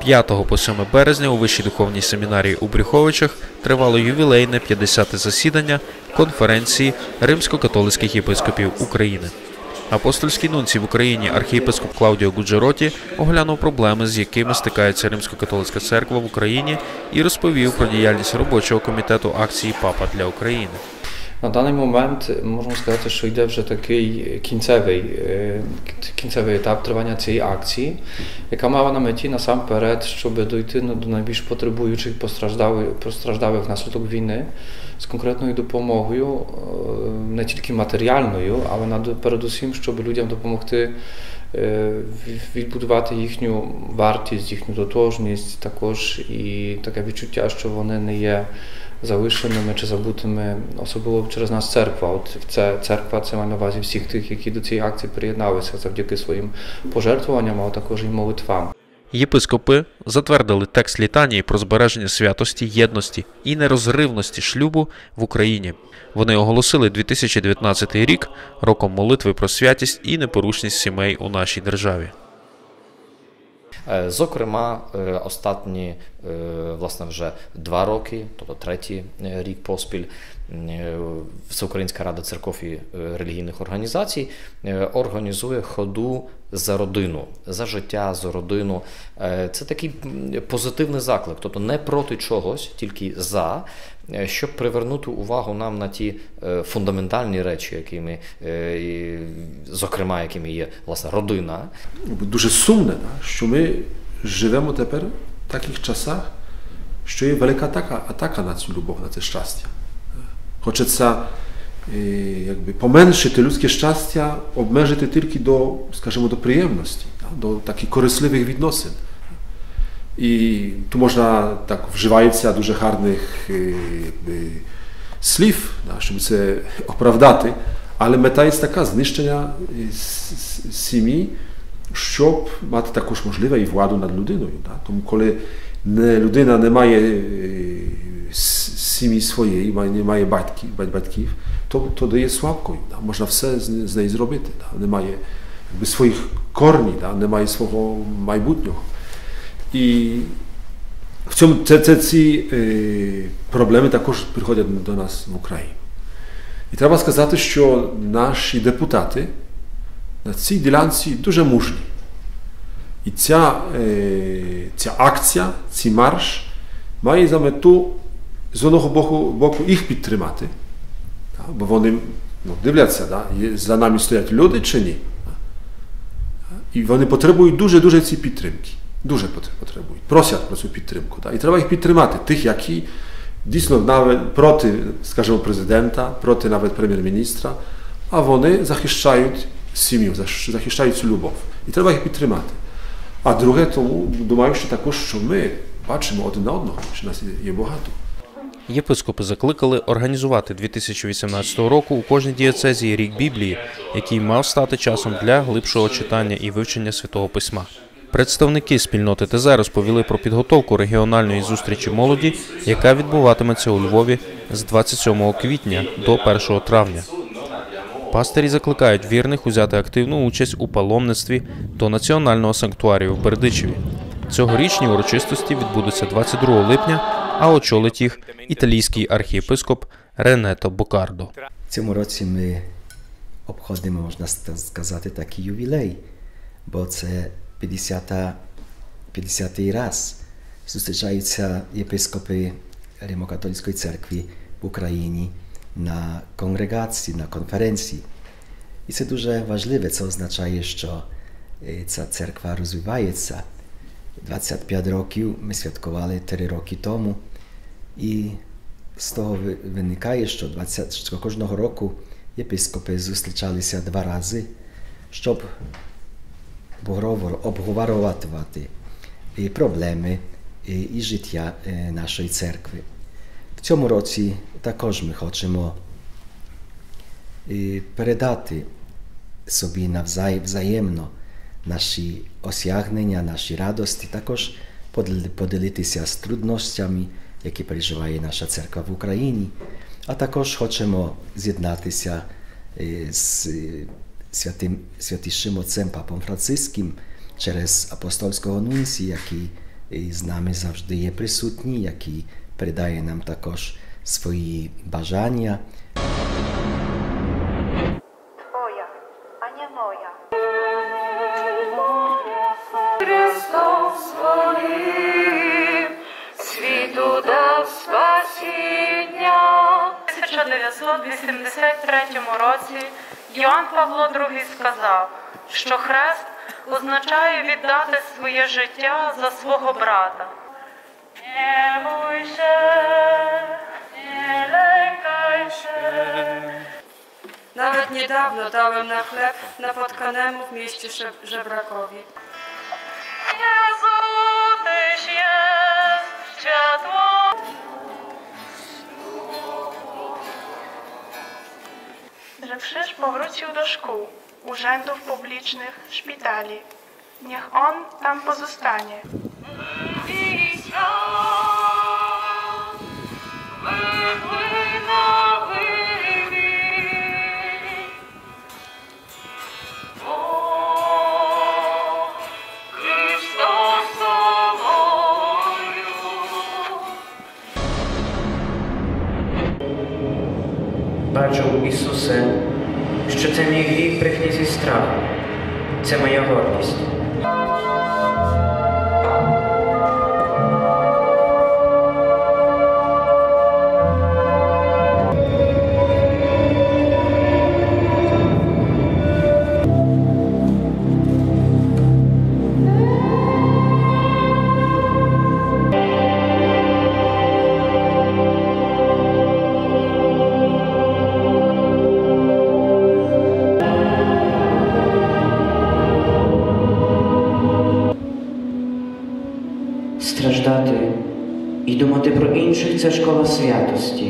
5 по 7 березня у Вищій духовній семінарії у Брюховичах тривало ювілейне 50-те засідання конференції римсько-католицьких єпископів України. Апостольський нунцій в Україні архієпископ Клаудіо Гуджероті оглянув проблеми, з якими стикається Римсько-католицька церква в Україні, і розповів про діяльність робочого комітету акції «Папа для України». На даний момент можна сказати, що йде вже такий кінцевий етап тривання цієї акції, яка мала на меті насамперед, щоб дойти до найбільш потребуючих, постраждалих внаслідок війни з конкретною допомогою, не тільки матеріальною, але передусім, щоб людям допомогти відбудувати їхню вартість, їхню тотожність, також і таке відчуття, що вони не є залишеними чи забутими, особливо через нас церква. От церква, це має на увазі всіх тих, які до цієї акції приєдналися завдяки своїм пожертвуванням, а також і молитвам. Єпископи затвердили текст літанії про збереження святості, єдності і нерозривності шлюбу в Україні. Вони оголосили 2019 рік роком молитви про святість і непорушність сімей у нашій державі. Зокрема, останні, власне, вже 2 роки, тобто 3-й рік поспіль, Всеукраїнська рада церков і релігійних організацій організує ходу за родину, за життя, за родину. Це такий позитивний заклик, тобто не проти чогось, тільки за, щоб привернути увагу нам на ті фундаментальні речі, якими є, власне, родина. Дуже сумне, що ми живемо тепер в таких часах, що є велика атака на цю любов, на це щастя. Хочеться поменшити людське щастя, обмежити тільки до, скажімо, до приємності, до таких корисливих відносин. І tu można, tak wживається дуже гарних слів, щоб це оправдати, але мета є така – знищення сім'ї, щоб мати також можливе і владу над людиною. Тому коли людина не має сім'ї своєї, не має батьків, то дає слабкою. Можна все з неї зробити. Не має своїх корнів, не має свого майбутнього. І в цьому ці проблеми також приходять до нас в Україну. І треба сказати, що наші депутати на цій ділянці дуже мужні. І ця акція, цей марш має за мету з одного боку їх підтримати, бо вони дивляться, за нами стоять люди чи ні. І вони потребують дуже ці підтримки. Дуже потребують, просять про цю підтримку. І треба їх підтримати, тих, які дійсно навіть проти, скажімо, президента, проти навіть прем'єр-міністра, а вони захищають сім'ю, захищають цю любов. І треба їх підтримати. А друге, тому думаю, що також, що ми бачимо один на одного, що нас є багато. Єпископи закликали організувати 2018 року у кожній дієцезії рік Біблії, який мав стати часом для глибшого читання і вивчення Святого Письма. Представники спільноти ТЗ розповіли про підготовку регіональної зустрічі молоді, яка відбуватиметься у Львові з 27 квітня до 1 травня. Пастирі закликають вірних узяти активну участь у паломництві до Національного санктуарію в Бердичеві. Цьогорічні урочистості відбудуться 22 липня, а очолить їх італійський архієпископ Ренето Бокардо. В цьому році ми обходимо, можна сказати, такий ювілей, бо це 50-й раз зустрічаються єпископи Римо-католицької церкви в Україні на конгрегації, на конференції. І це дуже важливо, це означає, що ця церква розвивається. 25 років ми святкували 3 роки тому, і з того виникає, що кожного року єпископи зустрічалися 2 рази, щоб обговорювати проблеми і життя нашої церкви. В цьому році також ми хочемо передати собі взаємно наші осягнення, наші радості, також поділитися з труднощами, які переживає наша церква в Україні, а також хочемо з'єднатися з святішим отцем Папом Франциским через апостольського нунція, який і з нами завжди є присутній, який передає нам також свої бажання. Твоя, а не моя. Христом своїм світу дав спасіння. У 1983 році Йоанн Павло II сказав, що хрест означає віддати своє життя за свого брата. Не бойся, не лякайся. Nawet niedawno dałem na chleb napotkanemu w mieście żebrakowi. Jezu, Tyś jest światło. Że krzyż powrócił do szkół, urzędów publicznych, szpitali. Niech on tam pozostanie. I świat wypłynęły o Христосовою. Бачу, Ісусе, що це мій гріх брехні зі страху. Це моя гордість. Страждати і думати про інших – це школа святості.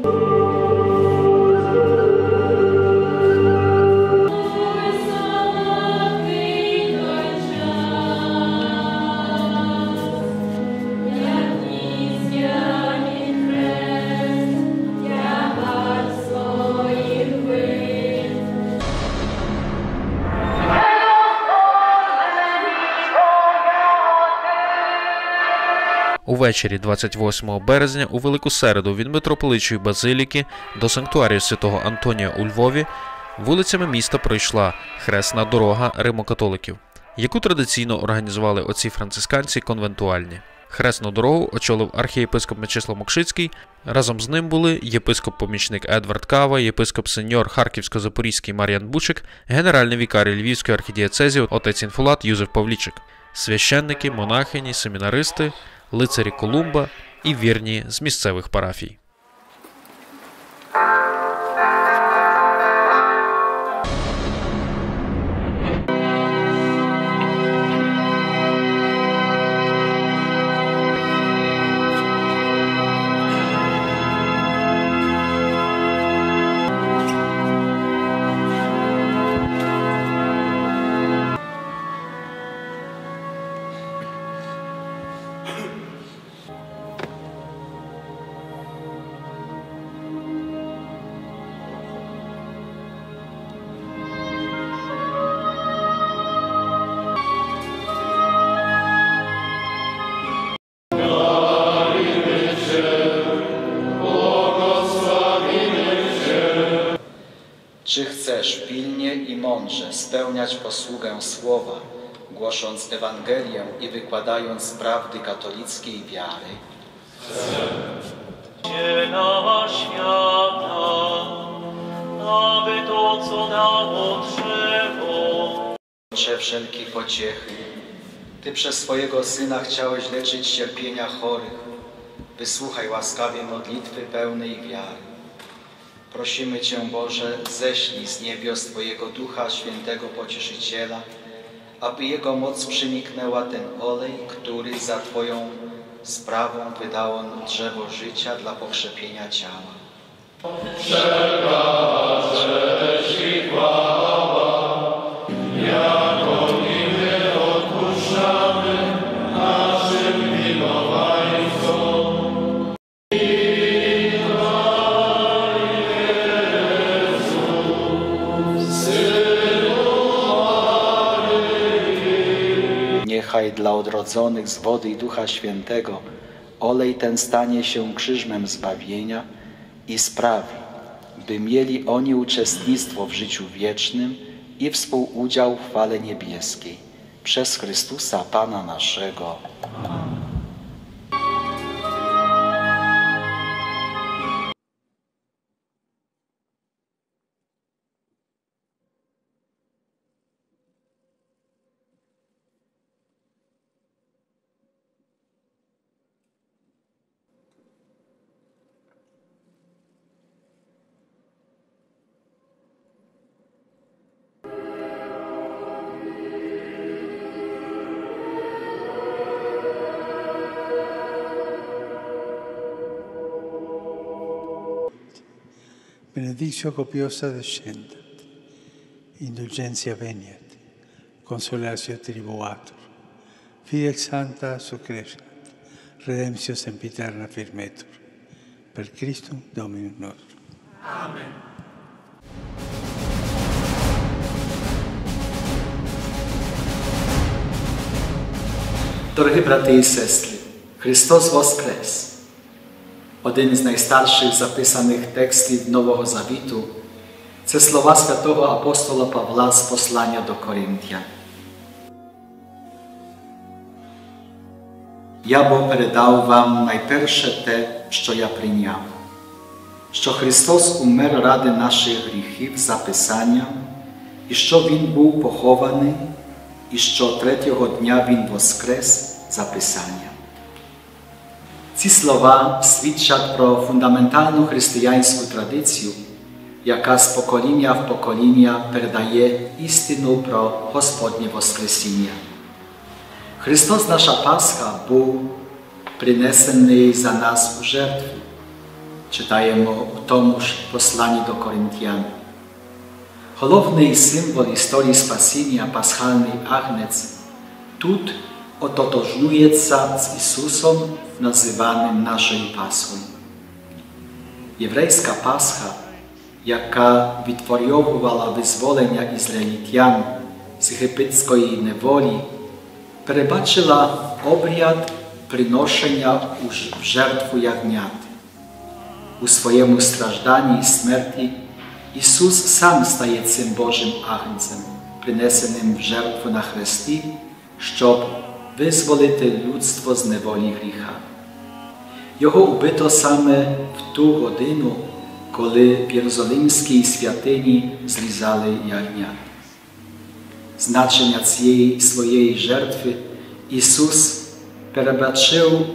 Увечері 28 березня у Велику Середу від митрополичої базиліки до санктуарію святого Антонія у Львові вулицями міста пройшла хресна дорога римокатоликів, яку традиційно організували отці францисканці конвентуальні. Хресну дорогу очолив архієпископ Мечислав Мокшицький, разом з ним були єпископ-помічник Едвард Кава, єпископ-сеньор Харківсько-Запорізький Мар'ян Бучик, генеральний вікарій Львівської архідієцезії отець Інфулат Юзеф Павлічик, священники, монахині, семінаристи, лицарі Колумба і вірні з місцевих парафій. Czy chcesz pilnie i mądrze spełniać posługę słowa, głosząc Ewangelię i wykładając prawdy katolickiej wiary? Dziela świata, aby to, co dało drzewo. Ojcze wszelkiej pociechy, Ty przez swojego Syna chciałeś leczyć cierpienia chorych. Wysłuchaj łaskawie modlitwy pełnej wiary. Prosimy Cię, Boże, ześlij z niebios Twojego Ducha Świętego Pocieszyciela, aby Jego moc przeniknęła ten olej, który za Twoją sprawą wydał on drzewo życia dla pokrzepienia ciała. niechaj dla odrodzonych z wody i Ducha Świętego olej ten stanie się krzyżmem zbawienia i sprawi, by mieli oni uczestnictwo w życiu wiecznym i współudział w chwale niebieskiej. Przez Chrystusa Pana naszego. Benedictio copiosa descendat, indulgentia veniat, consolatio tribuatur, fidex santa succrescat, redemptio sempiterna firmetur, per Christum Dominum nostrum. Amen. Дорогі брати і сестри, Христос воскрес! Один з найстарших записаних текстів Нового Завіту – це слова святого апостола Павла з послання до Коринтян. Я бо передав вам найперше те, що я прийняв, що Христос умер ради наших гріхів за Писанням, і що Він був похований, і що третього дня Він воскрес за Писанням. Ці слова свідчать про фундаментальну християнську традицію, яка з покоління в покоління передає істину про Господнє Воскресіння. Христос, наша Пасха, був принесений за нас у жертву. Читаємо у тому ж посланні до Коринтян. Головний символ історії спасіння, пасхальний агнець, тут ототожнюється з Ісусом, називаним нашою Пасхою. Єврейська Пасха, яка відтворювала визволення ізраїльтян з єгипетської неволі, перебачила обряд приношення в жертву ягнят. У своєму стражданні і смерті Ісус сам стає цим Божим агнцем, принесеним в жертву на хресті, щоб визволити людство з неволі гріха. Його убито саме в ту годину, коли в Єрусалимській святині зрізали ягнят. Значення цієї своєї жертви Ісус перебачив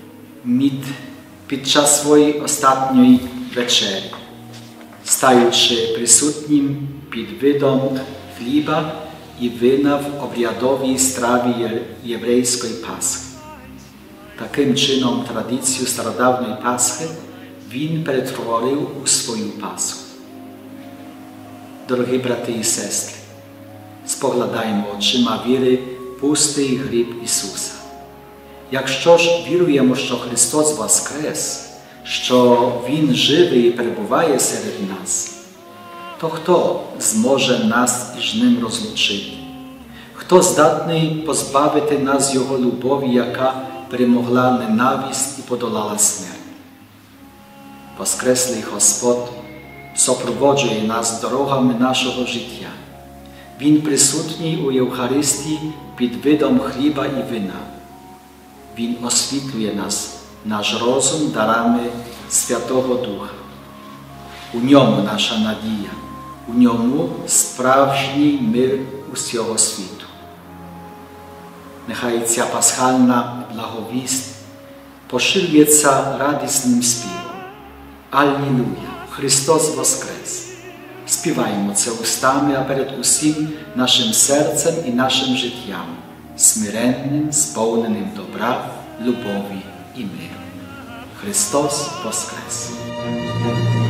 під час своєї останньої вечері, стаючи присутнім під видом хліба і вина в обрядовій страві єврейської Пасхи. Таким чином традицію стародавньої Пасхи Він перетворив у свою Пасху. Дорогі брати і сестри, споглядаємо очима віри пустий гріб Ісуса. Якщо ж віруємо, що Христос воскрес, що Він живий і перебуває серед нас, то хто зможе нас із Ним розлучити? Хто здатний позбавити нас Його любові, яка перемогла ненависть і подолала смерть? Воскреслий Господь супроводжує нас дорогами нашого життя. Він присутній у Євхаристії під видом хліба і вина. Він освітлює нас, наш розум дарами Святого Духа. У ньому наша надія, у ньому справжній мир усього світу. Нехай ця пасхальна благовість поширюється радісним співом. Алілуя! Христос воскрес! Співаємо це устами, а перед усім нашим серцем і нашим життям, смиренним, сповненим добра, любові і миру. Христос воскрес!